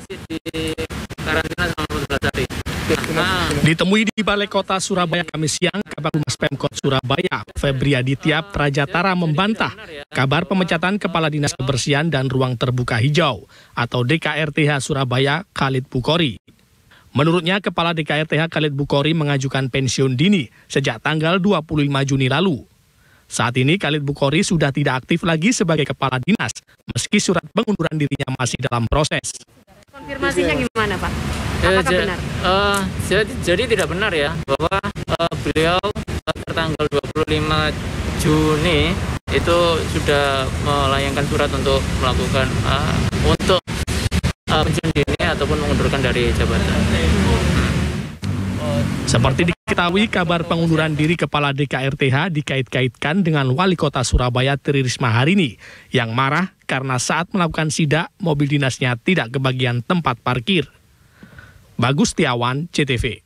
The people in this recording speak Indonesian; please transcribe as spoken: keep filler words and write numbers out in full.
masih di karantina selama empat belas hari. Nah, Ditemui di Balai Kota Surabaya Kamis siang, Kabag Humas Pemkot Surabaya, Febri Aditya Prajatara membantah kabar pemecatan Kepala Dinas Kebersihan dan Ruang Terbuka Hijau atau D K R T H Surabaya Khalid Bukhori. Menurutnya, Kepala D K R T H Khalid Bukhori mengajukan pensiun dini sejak tanggal dua puluh lima Juni lalu. Saat ini Khalid Bukhori sudah tidak aktif lagi sebagai Kepala Dinas, meski surat pengunduran dirinya masih dalam proses. Konfirmasinya gimana, Pak? Ya, Apakah benar? Uh, jadi, jadi tidak benar ya bahwa uh, beliau uh, tertanggal dua puluh lima Juni itu sudah melayangkan surat untuk melakukan uh, untuk uh, pensiun dini ataupun mengundurkan dari jabatan. Hmm. Seperti diketahui, kabar pengunduran diri Kepala D K R T H dikait-kaitkan dengan Wali Kota Surabaya Tri Risma Harini yang marah karena saat melakukan sidak mobil dinasnya tidak kebagian tempat parkir. Bagus Setiawan, C T V.